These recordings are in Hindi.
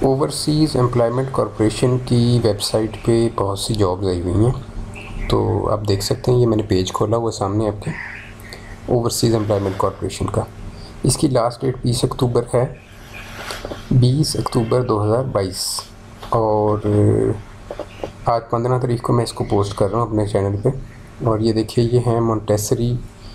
ओवरसीज़ एम्प्लॉयमेंट कॉरपोरेशन की वेबसाइट पे बहुत सी जॉब्स आई हुई हैं। तो आप देख सकते हैं, ये मैंने पेज खोला हुआ सामने आपके, ओवरसीज़ एम्प्लॉयमेंट कॉरपोरेशन का। इसकी लास्ट डेट 20 अक्टूबर है, 20 अक्टूबर 2022। और आज 15 तारीख को मैं इसको पोस्ट कर रहा हूँ अपने चैनल पे। और ये देखिए, ये हैं मोंटेसरी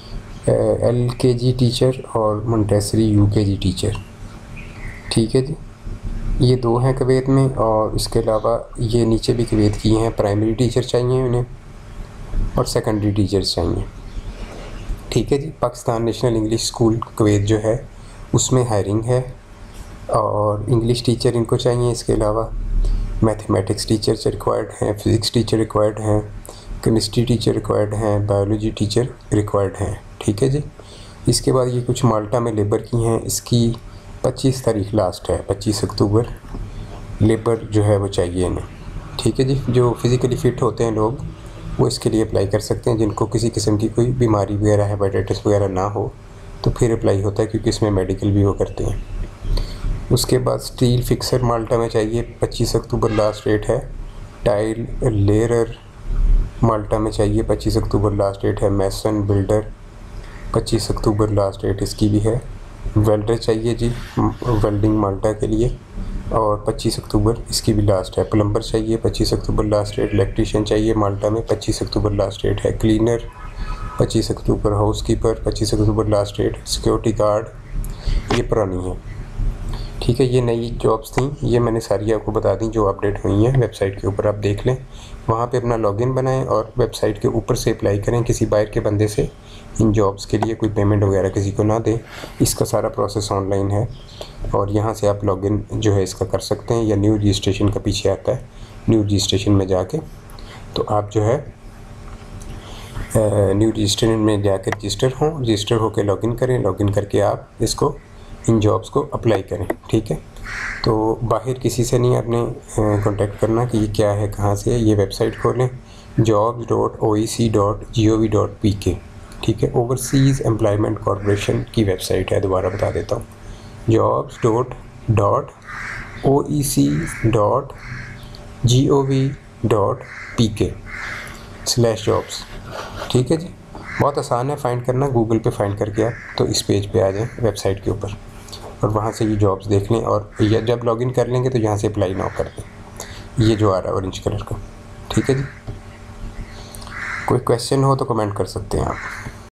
LKG टीचर और मोंटेसरी UKG टीचर। ठीक है जी, ये दो हैं कुवैत में। और इसके अलावा ये नीचे भी कुवैत की हैं, प्राइमरी टीचर चाहिए उन्हें और सेकेंडरी टीचर्स चाहिए। ठीक है जी, Pakistan national English school Kuwait जो है उसमें हायरिंग है और इंग्लिश टीचर इनको चाहिए। इसके अलावा मैथमेटिक्स टीचर रिक्वायर्ड हैं, फ़िज़िक्स टीचर रिक्वायर्ड हैं, केमिस्ट्री टीचर रिक्वायर्ड हैं, बायोलॉजी टीचर रिक्वायर्ड हैं। ठीक है जी। इसके बाद ये कुछ माल्टा में लेबर की हैं। इसकी 25 तारीख लास्ट है, 25 अक्टूबर लेबर जो है वो चाहिए इन्हें। ठीक है जी, जो फिज़िकली फ़िट होते हैं लोग वो इसके लिए अप्लाई कर सकते हैं। जिनको किसी किस्म की कोई बीमारी वगैरह, हेपेटाइटिस वगैरह ना हो तो फिर अप्लाई होता है, क्योंकि इसमें मेडिकल भी वो करते हैं। उसके बाद स्टील फिक्सर माल्टा में चाहिए, 25 अक्टूबर लास्ट डेट है। टाइल लेयर माल्टा में चाहिए, 25 अक्टूबर लास्ट डेट है। Mason builder 25 October last date इसकी भी है। वेल्डर चाहिए जी वेल्डिंग माल्टा के लिए, और 25 अक्टूबर इसकी भी लास्ट है। प्लम्बर चाहिए, 25 अक्टूबर लास्ट डेट। इलेक्ट्रीशियन चाहिए माल्टा में, 25 अक्टूबर लास्ट डेट है। Cleaner 25 October. Housekeeper 25 October last date. Security guard ये पुरानी है। ठीक है, ये नई जॉब्स थी, ये मैंने सारी आपको बता दी जो अपडेट हुई हैं। वेबसाइट के ऊपर आप देख लें, वहाँ पे अपना लॉगिन बनाएं और वेबसाइट के ऊपर से अप्लाई करें। किसी बाहर के बंदे से इन जॉब्स के लिए कोई पेमेंट वगैरह किसी को ना दें। इसका सारा प्रोसेस ऑनलाइन है और यहाँ से आप लॉगिन जो है इसका कर सकते हैं, या न्यू रजिस्ट्रेशन का पीछे आता है, न्यू रजिस्ट्रेशन में जाके तो आप जो है न्यू रजिस्ट्रेशन में जाकर रजिस्टर होकर लॉगिन करें। लॉगिन करके आप इसको इन जॉब्स को अप्लाई करें। ठीक है, तो बाहर किसी से नहीं आपने कांटेक्ट करना कि ये क्या है, कहाँ से है। ये वेबसाइट खोलें, jobs.oec.gov.pk। ठीक है, ओवरसीज़ एम्प्लॉयमेंट कॉरपोरेशन की वेबसाइट है, दोबारा बता देता हूँ, jobs.oec.gov.pk/jobs। ठीक है जी, बहुत आसान है फाइंड करना, गूगल पे फाइंड करके आप तो इस पेज पे आ जाएं वेबसाइट के ऊपर, और वहाँ से ये जॉब्स देख लें। और या जब लॉगिन कर लेंगे तो यहाँ से अप्लाई नाउ कर दें, ये जो आ रहा है ऑरेंज कलर का। ठीक है जी, कोई क्वेश्चन हो तो कमेंट कर सकते हैं आप।